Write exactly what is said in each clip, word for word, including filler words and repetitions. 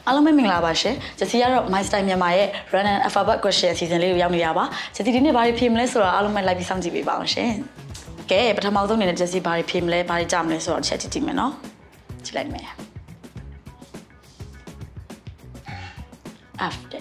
အားလုံးပဲမင်္ဂလာပါရှင်ဂျစီကတော့ My Style မြန်မာရဲ့ Run and Alphabet Question Season လေးကိုရောက်နေရပါဂျစီဒီနေ့ဘာတွေဖြေမလဲဆိုတာအားလုံးပဲလိုက်ပြီးစောင့်ကြည့်ပေးပါအောင်ရှင်ကဲပထမဆုံးအနေနဲ့ဂျစီဘာတွေဖြေမလဲဘာတွေကြားမလဲဆိုတော့ချက်ကြည့်ကြည့်မယ်နော်ကြည့်လိုက်မယ် after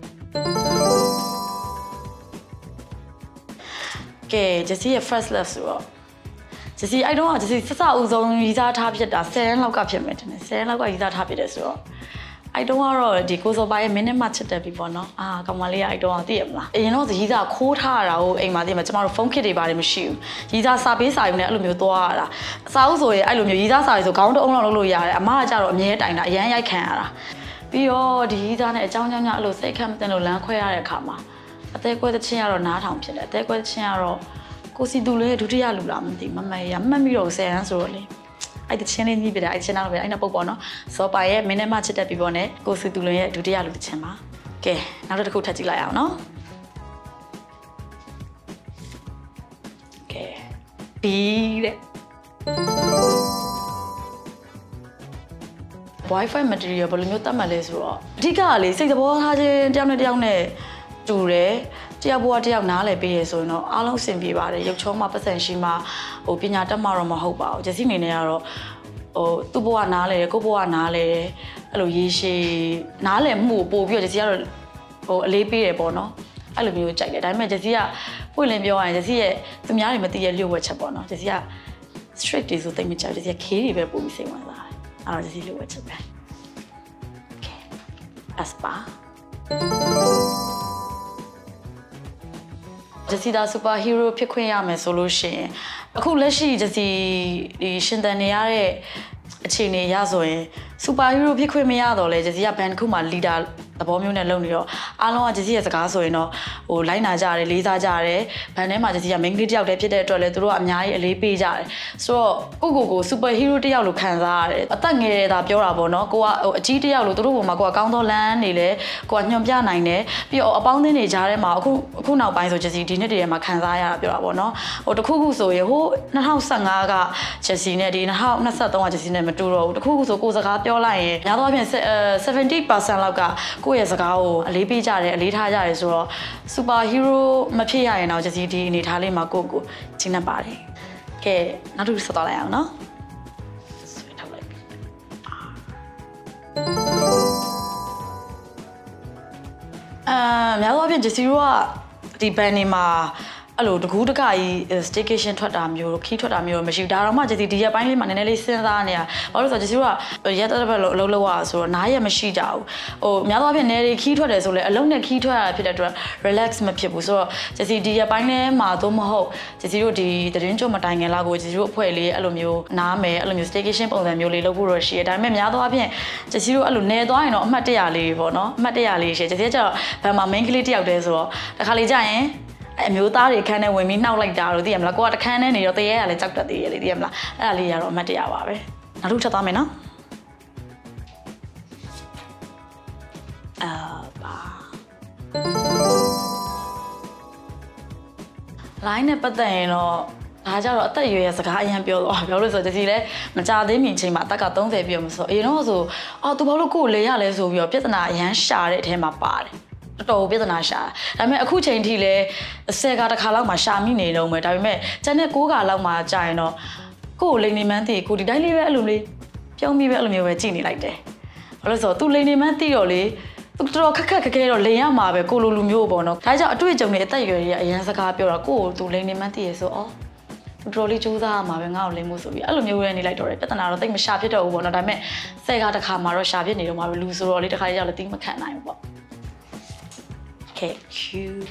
ကဲဂျစီရဲ့ first love ဆိုတော့ဂျစီအဲ့တော့ဂျစီစစအဦးဆုံးရီးစားထားဖြစ်တာtenလောက်ကဖြစ်မယ်တင်တယ်tenလောက်ကရီးစားထားဖြစ်တယ်ဆိုတော့အဲ့တော့ကတော့ဒီကိုစောပါရဲ့ minute မှချက်တက်ပြီပေါ့နော်အာကောင်မလေးကအဲ့တော့သိရမလားအရင်တော့ရီးစားခိုးထားရတာကိုအိမ်မှာသိမှာကျမတို့ဖုန်းခစ်တွေပါတယ်မရှိဘူးရီးစားစာပေးစာယူနေအဲ့လိုမျိုးသွားရတာစာအုပ်ဆိုရင်အဲ့လိုမျိုးရီးစားစာတွေဆိုခေါင်းတုံးလောက်လုပ်လို့ရတယ်အမကကြတော့အမြဲတိုင်တာအရန်ရိုက်ခံရတာပြီးတော့ဒီရီးစားနဲ့အကြောင်းကြောင်းကြောင့်အဲ့လိုစိတ်ခတ်မတင်လို့လမ်းခွဲရတဲ့အခါမှာအသေးကွဲတဲ့ချင်းကတော့နားထောင်ဖြစ်တယ်အသေးကွဲတဲ့ချင်းကတော့ကိုစီတူလေးဒုတိယလူလားမသိမမရမှတ်ပြီးတော့ဆယ်ရန်ဆိုတော့လေအဲ့တချင်းလေးညှိပြတယ်အဲ့တချင်းနောက်ပဲအဲ့နောက်ပုတ်ပေါ့နော်စောပါရဲ့မင်းနဲ့မှချစ်တက်ပြီပေါ့နဲ့ကိုစီတူလေးရဲ့ဒုတိယလူတချင်းပါကဲနောက်တစ်ခုထပ်ကြည့်လိုက်အောင်နော်ကဲပြီးတဲ့ Wi-Fi material ဘယ်လိုမျိုးတတ်မှတ်လဲဆိုတော့အဓိကကလေစိတ်သဘောထားခြင်းတယောက်နဲ့တယောက်နဲ့တူတယ်တယောက်ဘဝတယောက်နားလည်ပေးရဆိုရင်တော့အားလုံးအဆင်ပြေပါတယ်ရုပ်ချောမှပတ်စံရှိမှဟိုပညာတတ်မှတော့မဟုတ်ပါဘူးဂျစီအနေနဲ့ကတော့ဟိုသူ့ဘဝနားလဲတယ်ကိုယ့်ဘဝနားလဲတယ်အဲ့လိုရေရှည်နားလည်မှုကိုပို့ပြီးတော့ဂျစီကတော့ဟိုအလေးပေးတယ်ပေါ့နော်အဲ့လိုမျိုးကြိုက်တယ်ဒါပေမဲ့ဂျစီကပွင့်လင်းပြောရရင်ဂျစီရဲ့သူများတွေမသိရလျှို့ဝှက်ချက်ပေါ့နော်ဂျစီက strict တွေဆိုတိတ်မကြိုက်ဂျစီကခေးတွေပဲပို့ပြီးစိတ်ဝင်စားတယ်အဲ့တော့ဂျစီလျှို့ဝှက်ချက်ပဲ okay aspaဂျစီဒါစူပါဟီးရိုးဖြစ်ခွင့်ရမယ်ဆိုလို့ရှိရင်အခုလက်ရှိဂျစီဒီရှင်သန်နေရတဲ့အခြေအနေရဆိုရင်စူပါဟီးရိုးဖြစ်ခွင့်မရတော့လဲဂျစီကဘန်တစ်ခုမှလီဒါသဘောမျိုးနဲ့လုပ်နေတော့အားလုံးကဂျစီရဲ့စကားဆိုရင်တော့ဟိုလိုက်နာကြတယ်လေးစားကြတယ်ဘန်ထဲမှာဂျစီက main ကလေးတစ်ယောက်တည်းဖြစ်တဲ့အတွက်လဲသူတို့ကအများကြီးအလေးပေးကြတယ်ဆိုတော့ကိုကိုကိုစူပါဟီးရိုးတစ်ယောက်လိုခံစားရတယ်အသက်ငယ်တာပြောတာပေါ့နော်ကိုကဟိုအကြီးတစ်ယောက်လိုသူတို့ပုံမှာကိုကကောင်းသောလမ်းနေလဲကိုကညွန်ပြနိုင်တယ်ပြီးတော့အပေါင်းအသင်းတွေကြားထဲမှာအခုအခုနောက်ပိုင်းဆိုဂျစီဒီနှစ်တည်းထဲမှာခံစားရတာပြောတာပေါ့နော်ဟိုတခုခုဆိုရင်ဟိုtwenty fifteenကဂျစီနဲ့ဒီtwenty twenty-threeကဂျစီနဲ့မတူတော့ဘူးတခုခုဆိုကိုစကားပြောလိုက်ရင်များသောအားဖြင့်seventy percent လောက်ကကိုယ့်ရဲ့စကားကိုအလေးပေးကြတယ်အလေးထားကြတယ်ဆိုတော့စူပါဟီးရိုးမဖြစ်ရရင်တော့ဂျစီဒီအနေထားလေးမှာကိုယ့်ကိုကျင်းနေပါတယ်ကဲနောက်တစ်ခုဆက်သွားလိုက်အောင်နော်ဆွဲထုတ်လိုက်အာများသောအားဖြင့်ဂျစီရိုးကဒီဘန်နေမှာအဲ့လိုတကူးတကကြီး staycation ထွက်တာမျိုးခီးထွက်တာမျိုးမရှိဘူးဒါတော့မှဂျစီဒီရက်ပိုင်းလေးမှာနည်းနည်းလေးစဉ်းစားနေတာဘာလို့လဲဆိုတော့ဂျစီတို့ကရက်တက်ဘက်အလုပ်လုပ်ရဆိုတော့နားရက်မရှိကြဘူးဟိုများသောအားဖြင့်နေရီခီးထွက်တယ်ဆိုလဲအလုံးနဲ့ခီးထွက်ရတာဖြစ်တဲ့အတွက် relax မဖြစ်ဘူးဆိုတော့ဂျစီဒီရက်ပိုင်းလေးမှာတော့မဟုတ်ဂျစီတို့ဒီသတင်းကြိုမတိုင်ခင်လောက်ကိုဂျစီတို့အဖွဲ့လေးအဲ့လိုမျိုးနားမယ်အဲ့လိုမျိုး staycation ပုံစံမျိုးလေးလုပ်ဖို့တော့ရှိတယ်ဒါပေမဲ့များသောအားဖြင့်ဂျစီတို့အဲ့လိုနေသွားရင်တော့အမှတ်တရလေးပေါ့နော်အမှတ်တရလေးရှိဂျစီကကျတော့ဘယ်မှာ main ကလေးတယောက်တည်းဆိုတော့တခါလေကြာရင်အမျိုးသားတွေခန်းထဲဝင်ပြီးနှောက်လိုက်တာလို့သိရမလားကိုကတခန်းထဲနေတော့တရေရလည်းကြောက်တတ်သေးရလေသိရမလားအဲ့ဒါလေးရတော့အမှတ်တရပါပဲနောက်တစ်ချက်သွားမယ်နော်အာပါ line နဲ့ပတ်သက်ရင်တော့ဒါကြတော့အသက်အရွယ်ရဲ့စကားအရင်ပြောတော့ပြောလို့ဆိုဂျစီလဲမကြသေးမီချိန်မှာအသက်ကthirtyပြည့်မဆိုအရင်တော့ဆိုအော်သူဘာလို့ကိုယ်လေရလဲဆိုပြီးတော့ပြဿနာအရန်ရှာတဲ့အထဲမှာပါတယ်တော်တော်ပြဿနာရှာဒါပေမဲ့အခုချိန်ထိလဲဆယ်ကတစ်ခါလောက်မှရှာမိနေလုံးပဲဒါပေမဲ့ကျန်တဲ့၉ကလောက်မှကြာရင်တော့ကိုယ်လိန်နေမှန်းသိကိုဒီတိုင်းလေးပဲအဲ့လိုလေးပြုံးပြီးပဲအဲ့လိုမျိုးပဲကြည့်နေလိုက်တယ်ဘာလို့ဆိုတော့သူလိန်နေမှန်းသိတော့လေသူတော်တော်ခက်ခက်ခက်ခဲတော့လိန်ရမှာပဲကိုလိုလူမျိုးပေါ့နော်ဒါကြောင့်အတွေ့အကြုံတွေအသက်အရွယ်တွေအရင်စကားပြောတော့ကိုယ်သူလိန်နေမှန်းသိရဆိုအော်သူတော်လေးစူးစမ်းရမှာပဲငါ့ကိုလိန်မှုဆိုပြီးအဲ့လိုမျိုးပဲနေလိုက်တော့တယ်ပြဿနာတော့တိတ်မရှာဖြစ်တော့ဘူးပေါ့နော်ဒါပေမဲ့ဆယ်ကတစ်ခါမှတော့ရှာဖြစ်နေတော့မှာပဲလူဆိုတော့လေတစ်ခါကြောက်လည်းတိမခံနိုင်ဘူးပေါ့Okay, cute.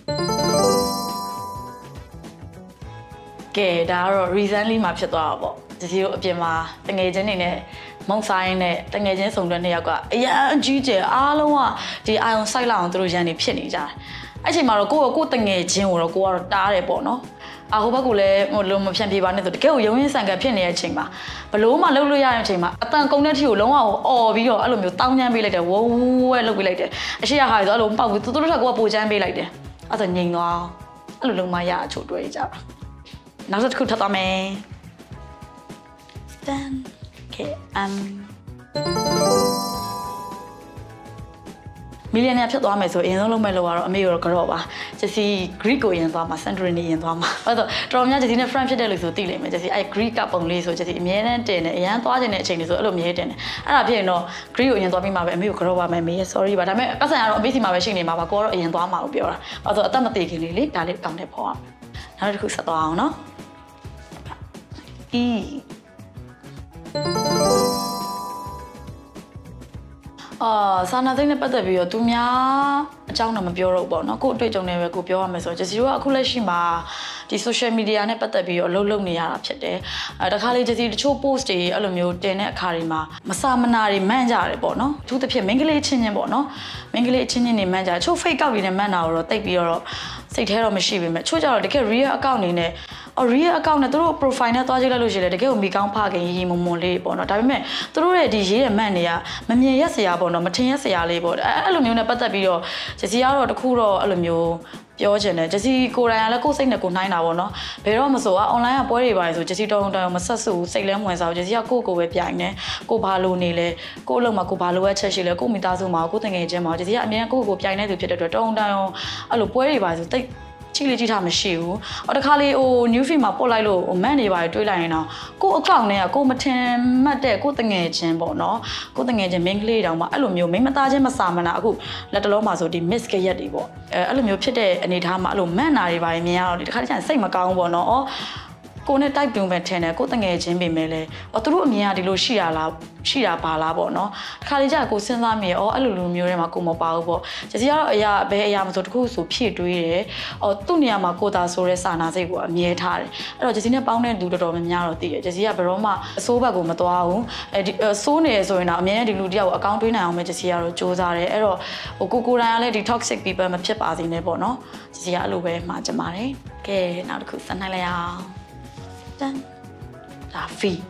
ကဲဒါကတော့ recently မှာဖြစ်သွားတာပေါ့ဒီစီကိုအပြင်မှာတငယ်ချင်းတွေနဲ့မုံဆိုင်နဲ့တငယ်ချင်းစုံတဲ့နှစ်ယောက်ကအရန်အကြီးကျယ်အားလုံးကဒီအာယုံစိုက်လောက်အောင်သူတို့ရန်နေဖြစ်နေကြတယ်အဲ့ချိန်မှာတော့ကိုယ့်ကိုကိုယ်တငယ်ချင်းကိုတော့ကိုကတော့တားတယ်ပေါ့နော်အဟိုဘက်ကလည်းဟိုလုံးမဖြန့်ပြေးပါနဲ့ဆိုတကယ်ကိုရုံရင်းဆန်ကန်ဖြစ်နေတဲ့အချိန်မှာဘလို့မှလှုပ်လို့ရတဲ့အချိန်မှာအတန်ကုန်တဲ့ထီကိုလုံးဝအော်ပြီးတော့အဲ့လိုမျိုးတောင်းချမ်းပေးလိုက်တယ်ဝုန်းဝဲလှုပ်ပေးလိုက်တယ်အရှိရဟာဆိုအဲ့လိုပေါက်ပြီးသူတို့ထက်ကကိုကပိုချမ်းပေးလိုက်တယ်အဲ့ဆိုငြိမ်သွားအဲ့လိုလုံးမရအချို့တွေ့ကြတာနောက်တစ်ခုထပ်သွားမယ် then okay um millionaire ဖြစ်သွားမယ်ဆိုအရင်ဆုံးလုပ်မဲ့လို့ကတော့အမေရောကတော့ပါဂျက်စီ Greek ကိုရင်သွားမှာ Santorini ရင်သွားမှာအဲ့တော့တော်များဂျက်စီနဲ့ friend ဖြစ်တဲ့လူဆိုသိလိမ့်မယ်ဂျက်စီအဲ့ Greek ကပုံလေးဆိုဂျက်စီအမြဲတမ်းတင်တယ်အရန်သွားခြင်းတဲ့အချိန်တွေဆိုအဲ့လိုအမြဲတင်တယ်အဲ့ဒါဖြစ်ရင်တော့ Greek ကိုရင်သွားပြီးမှပဲအမေကိုကတော့ပါမယ်မေး sorry ပါဒါပေမဲ့ပတ်စံကတော့အမေစီမှာပဲရှိနေမှာပါကိုကတော့အရင်သွားမှာလို့ပြောတာအဲ့တော့အသက်မသေးခင်လေးလေဒါလေးကောင်းတယ်ပေါ့နောက်တစ်ခုဆက်သွားအောင်နော်Eအာစာနာသိနဲ့ပတ်သက်ပြီးတော့သူများအကြောင်းတော့မပြောတော့ပေါ့နော်ကို့အတွေ့အကြုံတွေပဲကိုပြောရမယ်ဆိုတော့ဂျက်စီတို့ကအခုလက်ရှိမှာဒီ social media နဲ့ပတ်သက်ပြီးတော့အလုပ်လုပ်နေရတာဖြစ်တယ်အဲတခါလေဂျက်စီတချို့ post တွေအဲ့လိုမျိုးတင်တဲ့အခါတွေမှာမစာမနာတွေမှန်းကြတယ်ပေါ့နော်အထူးသဖြင့်မိန်းကလေးချင်းချင်းပေါ့နော်မိန်းကလေးချင်းချင်းတွေမှန်းကြချို့ fake account တွေနဲ့မှန်းတာတော့တိတ်ပြီးတော့စိတ်ထဲတော့မရှိပေမဲ့ချို့ကြတော့တကယ် real account တွေနဲ့အော် real account နဲ့သူတို့ profile နဲ့တွားကြည့်လိုက်လို့ရှိရင်တကယ်ကိုမိကောင်းဖခင်ရီရီမုံမုံလေးပေါ့နော်ဒါပေမဲ့သူတို့ရဲ့ဒီရေးတဲ့မှန်တွေကမမြင်ရက်စရာပေါ့နော်မထင်ရက်စရာလေးပေါ့အဲ့အဲ့လိုမျိုးနဲ့ပတ်သက်ပြီးတော့ဂျက်စီကတော့တခုတော့အဲ့လိုမျိုးပြောချင်တယ်ဂျက်စီကိုယ်တိုင်ကလည်းကိုယ်စိတ်နဲ့ကိုယ်နှိုင်းတာပေါ့နော်ဘယ်တော့မဆိုอ่ะ online ကပွဲတွေပါလေဆိုဂျက်စီတောင်းတောင်းမဆက်စုစိတ်လဲမဝင်စားဘူးဂျက်စီကကိုယ့်ကိုယ်ပဲပြိုင်နေကိုဘာလို့နေလဲကိုယ့်အလုပ်မှာကိုဘာလိုအပ်ချက်ရှိလဲကိုမိသားစုမှာကိုတငယ်ချင်းမှာဂျက်စီကအမြဲကိုယ့်ကိုယ်ပြိုင်နေသူဖြစ်တဲ့အတွက်တောင်းတောင်းအဲ့လိုပွဲတွေပါဆိုတိတ်ကြည့်လေကြည့်ထားမရှိဘူး။အော်တခါလေးဟို new feed မှာပို့လိုက်လို့ဟိုမန့်နေပါတွေတွေးလိုက်ရင်တော့ကို့အကောင့်နဲ့ကကိုမထင်မှတ်တဲ့ကိုတငယ်ချင်းပေါ့နော်။ကိုတငယ်ချင်းမင်းကလေးတောင်မှအဲ့လိုမျိုးမိမသားချင်းမစာမနာအခုလက်တလုံးမှာဆိုဒီ miss ကရက်တွေပေါ့။အဲအဲ့လိုမျိုးဖြစ်တဲ့အနေထားမှာအဲ့လိုမန့်နာတွေပါမြင်ရတော့ဒီတခါတည်းကျရင်စိတ်မကောင်းဘူးပေါ့နော်။အော်ကိုနဲ့တိုက်ပြုံပဲထင်တယ်ကိုတငယ်ချင်းပေမဲ့လေအော်သူတို့အမြင်ကဒီလိုရှိရလားရှိတာပါလားပေါ့နော်တခါလေကြာကိုစဉ်းစားမိရအော်အဲ့လိုလိုမျိုးတွေမှာကိုမပါဘူးပေါ့ဂျက်စီကတော့အရာဘယ်အရာမဆိုတခုဆိုဖြည့်တွေးတယ်အော်သူ့နေရာမှာကိုသာဆိုတဲ့စာနာစိတ်ကိုအမြဲထားတယ်အဲ့တော့ဂျက်စီနဲ့ပေါင်းတဲ့လူတော်တော်များများတော့သိတယ်ဂျက်စီကဘယ်တော့မှအစိုးဘက်ကိုမသွားဘူးအဲဒီစိုးနေဆိုရင်တော့အမြဲတမ်းဒီလူတယောက်ကိုအကောင့်တွေးနိုင်အောင်ပဲဂျက်စီကတော့စူးစမ်းတယ်အဲ့တော့ဟိုကိုကိုတိုင်းကလည်းဒီ toxic people မဖြစ်ပါစေနဲ့ပေါ့နော်ဂျက်စီကအဲ့လိုပဲမှာကြပါတယ်ကဲနောက်တစ်ခုဆက်နိုင်လိုက်အောင်တန်ဒါဖီ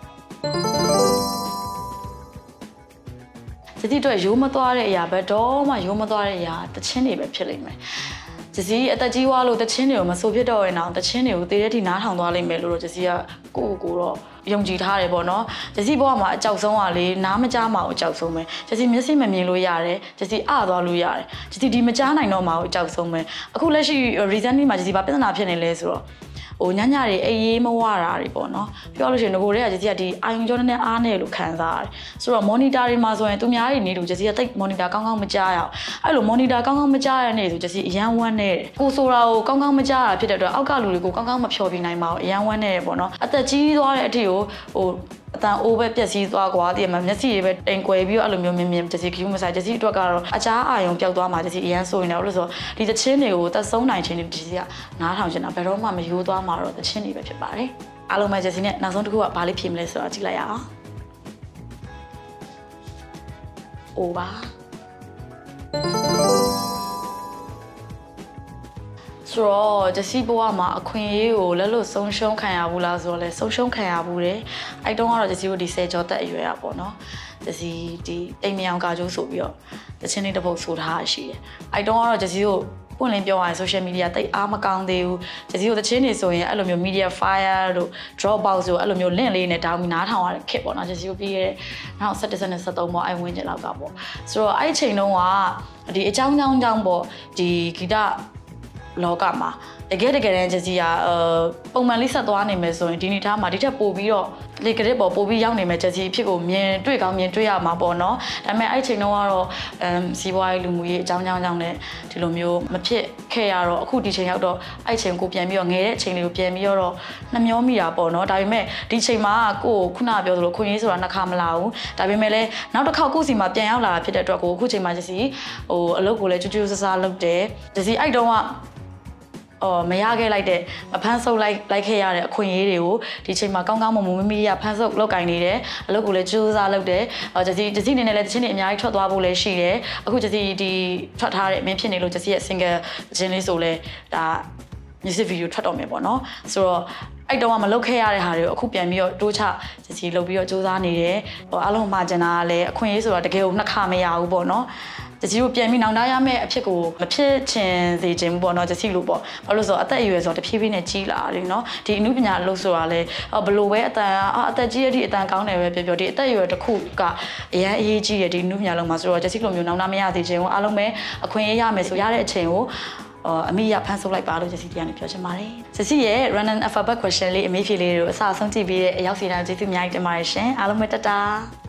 ဂျက်စီတို့ရိုးမသွားတဲ့အရာပဲတော့မှရိုးမသွားတဲ့အရာတချင်းတွေပဲဖြစ်လိမ့်မယ်ဂျက်စီအသက်ကြီးွားလို့တချင်းတွေကိုမဆိုဖြစ်တော့ရင်တော့တချင်းတွေကိုတေးတဲ့ထိနားထောင်သွားလိမ့်မယ်လို့တော့ဂျက်စီကကိုကိုကိုတော့ယုံကြည်ထားတယ်ပေါ့နော်ဂျက်စီဘဝမှာအကြောက်ဆုံးကလေနားမကြားမှာအကြောက်ဆုံးပဲဂျက်စီမျက်စိမမြင်လို့ရတယ်ဂျက်စီအသွားလို့ရတယ်ဂျက်စီဒီမကြားနိုင်တော့မှာအကြောက်ဆုံးပဲအခုလက်ရှိ recently မှာဂျက်စီဘာပြဿနာဖြစ်နေလဲဆိုတော့ဟိုညညတွေအေးရေးမဝတာတွေပေါ့နော်ပြောလို့ရှိရင်ငကိုတွေကဂျက်စီကဒီအာယုံကြောနဲ့အားနေလို့ခံစားရတယ်ဆိုတော့ monitor တွေမှာဆိုရင်သူများတွေနေလို့ဂျက်စီကတိတ် monitor ကောင်းကောင်းမကြားရအောင်အဲ့လို monitor ကောင်းကောင်းမကြားရတဲ့ဆိုဂျက်စီအရန်ဝမ်းနေတယ်ကိုဆိုတာကိုကောင်းကောင်းမကြားရဖြစ်တဲ့အတွက်အောက်ကလူတွေကိုကောင်းကောင်းမဖြောပြနိုင်ပါဘူးအရန်ဝမ်းနေတယ်ပေါ့နော်အသက်ကြီးသွားတဲ့အထိကိုဟိုအတန်အိုးပဲပျက်စီးသွားကွာတည်မှာမျက်စိတွေပဲတိမ်ကွယ်ပြီးတော့အဲ့လိုမျိုးမြင်မြင်ဂျက်စီကယူမဆိုင်ဂျက်စီအတွက်ကတော့အချားအာယုံပျောက်သွားမှာဂျက်စီအရန်ဆိုရင်တော့လို့ဆိုဒီတချင်းတွေကိုသက်ဆုံးနိုင်ခြင်းတွေဂျက်စီကနားထောင်ချင်တာဘယ်တော့မှမယိုးသွားမှာတော့တချင်းတွေပဲဖြစ်ပါတယ်အားလုံးပဲဂျက်စီနဲ့နောက်ဆုံးတစ်ခုကဘာလေးဖြေမလဲဆိုတော့ကြည့်လိုက်ရအောင်အိုပါဆိုတော့ဂျက်စီဘဝမှာအခွင့်အရေးကိုလက်လို့ဆုံးရှုံးခံရဘူးလားဆိုတော့လဲဆုံးရှုံးခံရဘူးတယ်အဲ့တုန်းကတော့ဂျက်စီကိုဒီဆယ်ကျော်သက်အရွယ်อ่ะပေါ့နော်ဂျက်စီဒီတိမ်မြောင်ကာကျိုးဆိုပြီးတော့တချင်းလေးတစ်ပုတ်ဆိုထားရှိတယ်အဲ့တုန်းကတော့ဂျက်စီကိုပွင့်လင်းပြောရရင် social media တိတ်အားမကောင်းသေးဘူးဂျက်စီကိုတချင်းနေဆိုရင်အဲ့လိုမျိုး media fire တို့ dropbox ဆိုအဲ့လိုမျိုး link လေးနဲ့တောင်းပြီးနားထောင်ရတဲ့ခက်ပေါ့နော်ဂျက်စီကိုပြီးခဲ့တဲ့နောက်၁၇ ၁၃ပေါ့အဲ့ဝင်းကျင်လောက်ကပေါ့ဆိုတော့အဲ့ချိန်တုန်းကဒီအကြောင်းကြောင်းကြောင်းပေါ့ဒီဂီတလောကမှာတကယ်တကယ်တမ်းဂျက်စီကအဲပုံမှန်လေးဆက်သွားနိုင်မယ်ဆိုရင်ဒီနေ့ထားမှာဒီထက်ပိုပြီးတော့လေကရစ်ပေါ်ပိုပြီးရောက်နေမယ်ဂျက်စီဖြစ်ကိုမြင်တွေ့ကောင်းမြင်တွေ့ရမှာပေါ့နော်ဒါပေမဲ့အဲ့ချိန်တုန်းကတော့အမ်စီးပွားရေးလူမှုရေးအကြောင်းကြောင်းကြောင့်လည်းဒီလိုမျိုးမဖြစ်ခဲ့ရတော့အခုဒီချိန်ရောက်တော့အဲ့ချိန်ကိုပြန်ပြီးတော့ငယ်တဲ့အချိန်လေးကိုပြန်ပြီးတော့နှမျောမိတာပေါ့နော်ဒါပေမဲ့ဒီချိန်မှာကိုခုနပြောသလိုခွင့်ရေးဆိုတာနှစ်ခါမလာဘူးဒါပေမဲ့လည်းနောက်တစ်ခေါက်ကိုစီမှာပြန်ရောက်လာတာဖြစ်တဲ့အတွက်ကိုအခုချိန်မှာဂျက်စီဟိုအလုပ်ကိုလည်းကြွကြွဆဆလုပ်တယ်ဂျက်စီအဲ့တုန်းကအော်မရခဲ့လိုက်တဲ့ဖမ်းဆုပ်လိုက်လိုက်ခဲ့ရတဲ့အခွင့်အရေးတွေကိုဒီချိန်မှာကောင်းကောင်းမွန်မွန်မမီရဖမ်းဆုပ်လောက်ကင်နေတယ်အလုပ်ကိုလည်းကြိုးစားလုပ်တယ်အော်ဂျက်စီဂျက်စီနေနဲ့လည်းတချင်းတွေအများကြီးထွက်သွားဖို့လည်းရှိတယ်အခုဂျက်စီဒီထွက်ထားတဲ့အမင်းဖြစ်နေလို့ဂျက်စီရဲ့ single တချင်းလေးဆိုလဲဒါ music video ထွက်တော့မယ်ပေါ့နော်ဆိုတော့အဲ့တော့မလုပ်ခဲ့ရတဲ့ဟာတွေကိုအခုပြန်ပြီးတော့တိုးချဂျက်စီလုပ်ပြီးတော့စူးစမ်းနေတယ်ဟိုအားလုံးမှာကျန်တာကလည်းအခွင့်အရေးဆိုတော့တကယ်ကိုနှစ်ခါမရဘူးပေါ့နော်တကြီးတို့ပြန်ပြီးနောင်တရမယ့်အဖြစ်ကိုမဖြစ်ချင်စေခြင်းပေါ့နော်ဂျစီလို့ပေါ့ဘာလို့ဆိုတော့အသက်အရွယ်ဆိုတော့တဖြည်းဖြည်းနဲ့ကြီးလာတယ်နော်ဒီအမှုပညာလို့ဆိုတာလဲဘလို့ပဲအတန်အသက်ကြီးရတဲ့အတန်ကောင်းတယ်ပဲပြောပြောဒီအသက်အရွယ်တစ်ခုကအရန်အရေးကြီးရဒီအမှုပညာလုံးမှာဆိုတော့ဂျစီလိုမျိုးနောင်တမရစေခြင်းကိုအားလုံးပဲအခွင့်အရေးရမယ်ဆိုရတဲ့အချိန်ကိုအမေရဖန်ဆုပ်လိုက်ပါလို့ဂျစီတရားနဲ့ပြောချင်ပါတယ်ဂျစီရဲ့ random alphabet question လေးအမေဖြေလေးတွေကိုအစအဆုံးကြည့်ပြီးတဲ့အရောက်စီတိုင်းကျေးဇူးအများကြီးတင်ပါတယ်ရှင်အားလုံးပဲတတာ